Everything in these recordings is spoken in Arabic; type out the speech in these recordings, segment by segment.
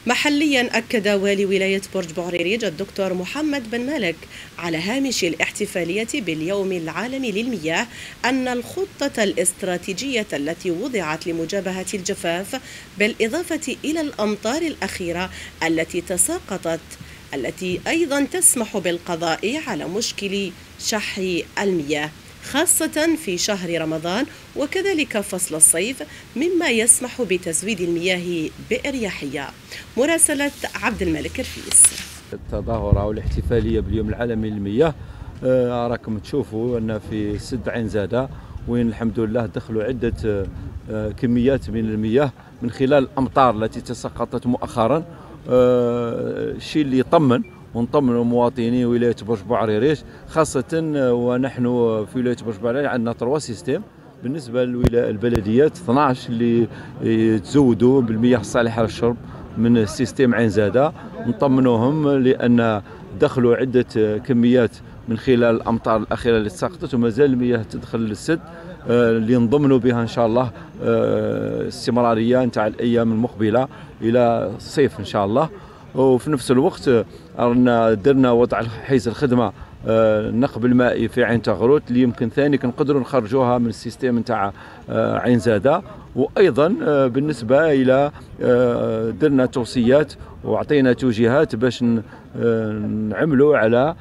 محليا أكد والي ولاية برج بوعريريج الدكتور محمد بن مالك على هامش الاحتفالية باليوم العالمي للمياه أن الخطة الاستراتيجية التي وضعت لمجابهة الجفاف بالإضافة إلى الأمطار الأخيرة التي تساقطت التي أيضا تسمح بالقضاء على مشكل شح المياه خاصة في شهر رمضان وكذلك فصل الصيف، مما يسمح بتزويد المياه بإريحية. مراسلة عبد الملك رفيس. التظاهرة والاحتفالية باليوم العالمي للمياه، راكم تشوفوا أن في سد عين زادة وين الحمد لله دخلوا عدة كميات من المياه من خلال الأمطار التي تساقطت مؤخرا. الشيء اللي يطمن ونطمن مواطني ولاية برج بوعريريج خاصة، ونحن في ولاية برج بوعريريج عندنا 3 سيستم. بالنسبة للبلديات 12 اللي يتزودوا بالمياه الصالحة للشرب من سيستم عين زادة، نطمنوهم لأن دخلوا عدة كميات من خلال الأمطار الأخيرة اللي تساقطت، ومازال المياه تدخل للسد اللي نضمنوا بها إن شاء الله استمرارية نتاع الأيام المقبلة إلى الصيف إن شاء الله. وفي نفس الوقت درنا وضع حيز الخدمة النقب المائي في عين تغروت اللي يمكن ثاني كنقدروا نخرجوها من السيستم نتاع عين زادة. وايضا بالنسبه الى درنا توصيات وعطينا توجيهات باش نعملوا على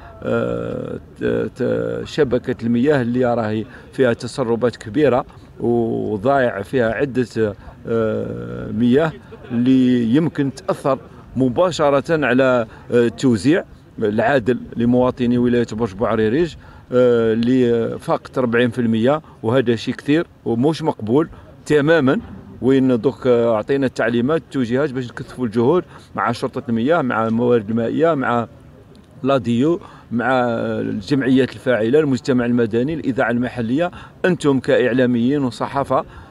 شبكه المياه اللي راهي فيها تسربات كبيره وضايع فيها عده مياه اللي يمكن تاثر مباشره على التوزيع العادل لمواطني ولاية برج بوعريريج اللي فاقت 40%، وهذا شيء كثير ومش مقبول تماما. وين دوك اعطينا التعليمات التوجيهات باش نكثفوا الجهود مع شرطة المياه، مع الموارد المائية، مع لاديو، مع الجمعيات الفاعلة، المجتمع المدني، الإذاعة المحلية، أنتم كإعلاميين وصحافة